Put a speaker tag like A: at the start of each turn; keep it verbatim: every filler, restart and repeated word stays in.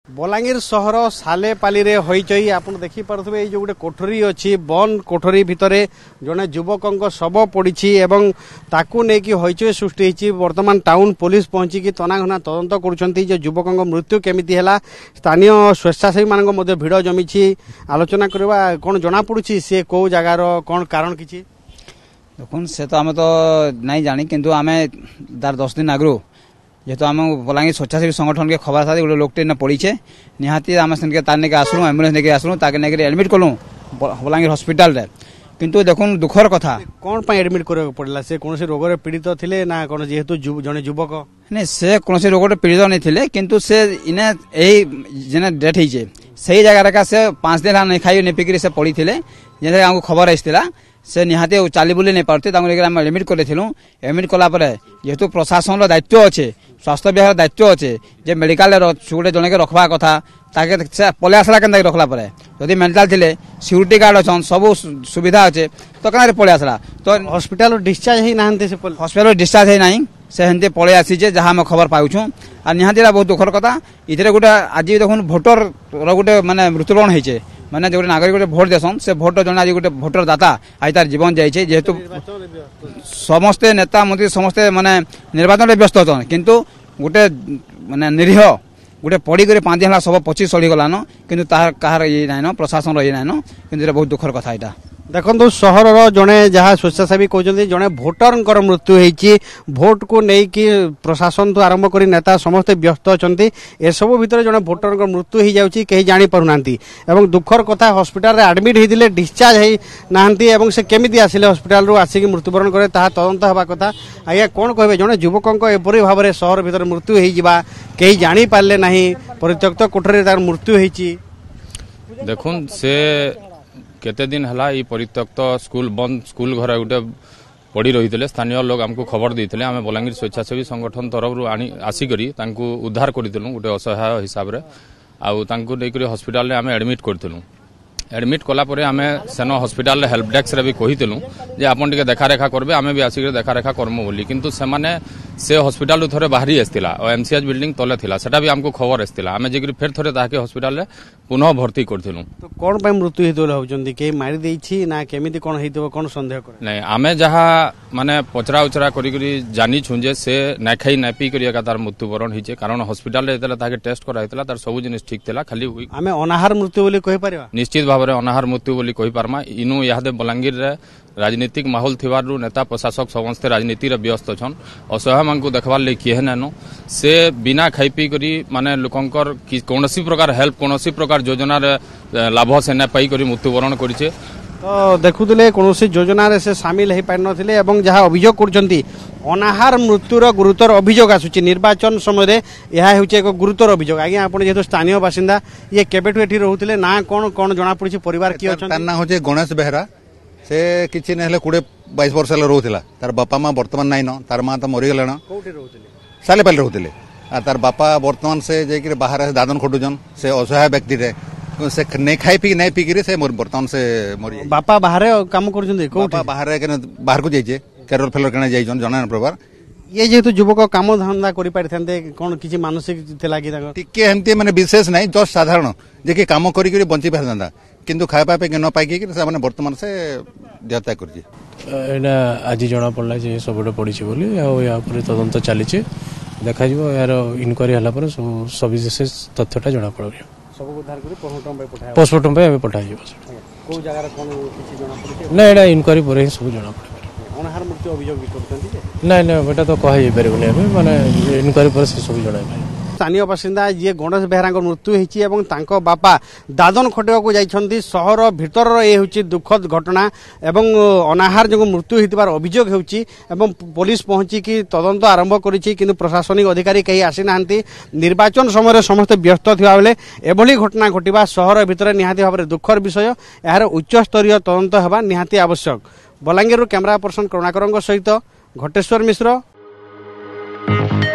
A: बलांगीर सहर सालेपाली रे होइचई आपण देखि पारुथबे जो गोटे कोठरी अछि बन कोठरी भितरे जने युवकक शव पड़िछि एवं ताकू नै कि होइचई सृष्टि हिछि। वर्तमान टाउन पुलिस पहुंची कि तनाघना तदंत करूछंती जे युवकक मृत्यु केमिति हैला। स्थानीय स्वेच्छासेवी मानक मध्ये भिड़ जमिछि आलोचना करबा कोन जणा पडुछि से को जगार कोन कारण किछि
B: देखुन से तो आम तो नहीं जानी किंतु आम तार दस दिन आगु जेहेतु आम बलांगीर स्वेच्छासेवी संगठन के खबर था गोटे लोकटे पड़ीचे निहाती आम से तार नहीं आसलु एम्बुलेंस नहीं आसलु ताके नहीं एडमिट कलु बलांगीर हॉस्पिटल रे किंतु देखुन दुखर कथा
A: कौन पर एडमिट करबा पड़ला से कोनोसी रोग रे पीड़ित थिले ना कोन जेहेतु जने युवक
B: नहीं से कोनोसी रोग रे पीड़ित नहीं थिले किंतु से इने एही जने डेथ हिजे सही जगह का से पांच दिन नहीं खाई नहीं पिकरी से पड़ी थिले जे हमको खबर आइसतिला से निहाती चाली बुली नहीं पारते एडमिट करेलु एडमिट कला जेहेतु प्रशासन दायित्व अच्छे स्वास्थ्य विभाग दायित्व अच्छे जे मेडिकल गोटे जन के रखवा कथा ताके पलि आसला के रखला जदि मेंटाल थे सिक्यूरीटी गार्ड अच्छा सब सुविधा अच्छे तो क्या पलि आसला तो
A: हॉस्पिटल डिस्चार्ज ही ना
B: हॉस्पिटल डिस्चार्ज है ना से हेंते पलि आसीचे जहाँ आम खबर पाऊँ और निहाती बहुत दुखर कथा इधर गोटे आज देखुन भोटर रोटे मानने मृत्युवरण होइचे माने जो नागरिक गोटे भोट देसन से भोट जन आज गोटे भोटर दाता आज तार जीवन जाइए जेहेतु समस्ते नेता मंत्री समस्ते माने निर्वाचन व्यस्त अच्छा किंतु गोटे माने निरीह गोटे पड़ी कर पाँच दिन सब पचिश सड़ी गलान किंतु कहार ये नाइन प्रशासन ये नाइन कि बहुत दुखर कथा यहाँ
A: देखो सहर जड़े जहाँ स्वेच्छासेवी कहते जड़े भोटर मृत्यु होती भोट को लेकिन प्रशासन तो आरंभ कर नेता समस्ते व्यस्त अच्छा एसबू भितर जड़े भोटर मृत्यु हो जाऊँगी कहीं जापना दुखर कथा हॉस्पिटल रे एडमिट होते डिस्चार्ज होना से केमी आसिले हॉस्पिटल रू आसिक मृत्युवरण करे ताहा तदंत हवा कथा आज्ञा कौन कहे जड़े युवक एपरी भाव में सहर भितर मृत्यु हो कहीं जानी पारे ना परित्यक्त कोठरी तार मृत्यु होती
C: देखुन से केते दिन हला ई परित्यक्त स्कूल बंद स्कूल घर गोटे पड़ी रही थे स्थानीय लोग आमको खबर देते आम बलांगीर स्वेच्छासेवी संगठन तरफ आसिक उद्धार करूँ गोटे असहाय हिसाब से आउे हॉस्पिटल आम एडमिट करूँ एडमिट कलापर आम सेन हॉस्पिटल हेल्प डेस्क रे भी कहीलु जे आपन टिके देखा रेखा करबे आम भी आसिक देखा रेखा करमु बोली किंतु से माने से हॉस्पिटल थोड़े बाहरी आसला और एमसीएच बिल्डिंग तले थिला सेटा भी आमको खबर आसला आम जे फिर थोड़े ताके हॉस्पिटल पुनः भर्ती करथिलु
A: तो कोन पे मृत्यु हेतु होउचंदी के मारी देछि ना केमिति कोन हेतु कोन संदेह करे
C: नहीं आमे जहा माने पचरा उचरा करी करी जानी छुंजे से ना खाई ना पी करिया का तार मृत्युवरण हिचे कारण हॉस्पिटल रे एतला ताके टेस्ट करा हेतला तार सब जिनिस ठीक थिला खाली
A: आमे अनाहार मृत्यु बोली कहि परिबा
C: निश्चित भाव में अनाहार मृत्यु बोली कहि पारमा इनु यादे बलांगीर रे राजनीतिक माहौल थिवारु नेता प्रशासक समस्ते राजनीति रे व्यस्त छन असहाय मानकु देखबार ले किए नानो से बिना खाई पी करी माने लोकंकर कोनोसी प्रकार हेल्प कोनोसी प्रकार योजना रे लाभ से न पाई करी मृत्युवरण करिचे
A: तो देखुले कोनोसी योजना रे से शामिल हे पार नथिले एवं जहां अभियोग करचंती अनाहार मृत्युर गुरुतर अभियोग आसुची निर्वाचन समय यह होचे एक गुरुतर अभियोग आज्ञा आपण जेहेतु स्थानीय बासिंदा ये केबेठु एठी रहउतिले ना कोन कोन जणा पड़िछि परिवार की अछन
D: तार ना होचे गणेश बेहरा से किछि नेले कोड़े बाईस वर्ष रोला तार बापा माँ बर्तमान नाइन तार माँ तो मरीगले सालेपाली रोले तार बापा बर्तमान से जाकर बाहर दादन खटुचन से असहाय व्यक्ति रे से नहीं खाई पी नहीं पीकरी से बर्तमान से मरी
A: बापा बाहर काम कर
D: बाहर बाहर को जाइए केरल फेलर केना जाइछन जना प्रकार
A: ये जेहेतु युवक काम धंदा करि पारिथांते कोन किछि मानसिक थिला कि
D: टिके हेमती माने विशेष नहीं जस्ट साधारण जे कि काम करी करी बंची पारदा किंतु खाଇବା ପାଇଁ न पाइके से माने वर्तमान से देहत्या करछि
E: एना आज जना पड़ला जे सबडे पड़िछि बोली आ या ऊपर तदंत चलीछि देखा जिवो यार इनक्वारी हला पर सब सविशेष तथ्यटा जना पड़बे
A: सब उद्धार करी पोस्टमार्टम पे पठाय
E: पोस्टमार्टम पे हमें पठाई जिवो
A: को जगह रे कोन किछि जना पड़िछि
E: नै एना इनक्वारी पर ही सब जना पड़बे
A: अनाहार मृत्यु अभियोग भी करथंती
E: नै नै बेटा तो कहि परबे नै माने इनक्वारी पर से सब जना
A: स्थानीय बासिंदा ये गणेश बेहरा मृत्यु होती और बापा दादन खटिया को जाइछंती सहर भितर ये होची दुखद घटना एवं अनाहार जो मृत्यु होइतिबार अभियोग होची एवं पुलिस पहुंची कि तदंत आरंभ करिछि किंतु प्रशासनिक अधिकारी कहीं आसी नाहंती निर्वाचन समय समस्त व्यस्त थिबा बेले एभली घटना घटिबा सहर भितर निहाती भाव में दुखर विषय यार उच्च स्तरीय तदंत हेबा निहाती आवश्यक। बलांगीर कैमरा पर्सन करुणाकर सहित घटेश्वर मिश्र।